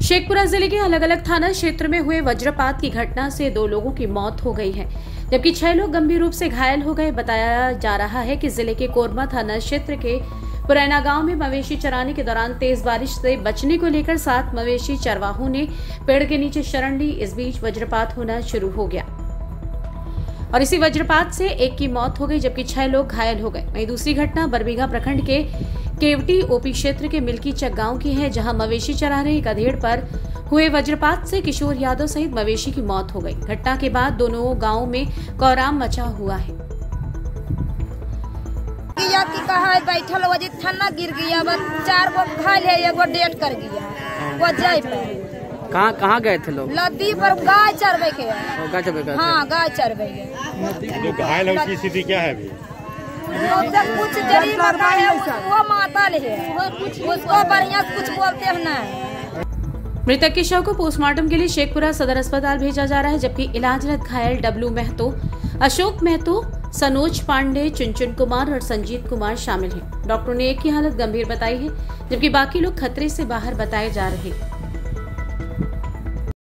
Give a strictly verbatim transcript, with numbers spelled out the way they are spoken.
शेखपुरा जिले के अलग अलग थाना क्षेत्र में हुए वज्रपात की घटना से दो लोगों की मौत हो गई है, जबकि छह लोग गंभीर रूप से घायल हो गए। बताया जा रहा है कि जिले के कोरमा थाना क्षेत्र के पुरैना गांव में मवेशी चराने के दौरान तेज बारिश से बचने को लेकर सात मवेशी चरवाहों ने पेड़ के नीचे शरण ली। इस बीच वज्रपात होना शुरू हो गया और इसी वज्रपात से एक की मौत हो गई, जबकि छह लोग घायल हो गए। वहीं दूसरी घटना बरबीघा प्रखंड के केवटी ओपी क्षेत्र के मिल्की चक गांव की है, जहां मवेशी चरा रहे एक अधेड़ पर हुए वज्रपात से किशोर यादव सहित मवेशी की मौत हो गई। घटना के बाद दोनों गांवों में कोहराम मचा हुआ है। बैठल थाना गिर गया, चार गो घायल है, एगो डेट कर गया। वो जाए कहाँ कहाँ गए थे लोग? नदी पर गाय चरवे के। गाय चरवे के? हाँ, गाय चरवे के। घायल है, उसकी स्थिति क्या है अभी? कुछ जरी लगा है, वो मातल है, उसको बढ़िया कुछ बोलते हैं ना। मृतक के शव को पोस्टमार्टम के लिए शेखपुरा सदर अस्पताल भेजा जा रहा है, जबकि इलाजरत घायल डब्लू महतो, अशोक महतो, सनोज पांडे, चुनचुन कुमार और संजीत कुमार शामिल हैं। डॉक्टरों ने एक की हालत गंभीर बताई है, जबकि बाकी लोग खतरे से बाहर बताए जा रहे हैं।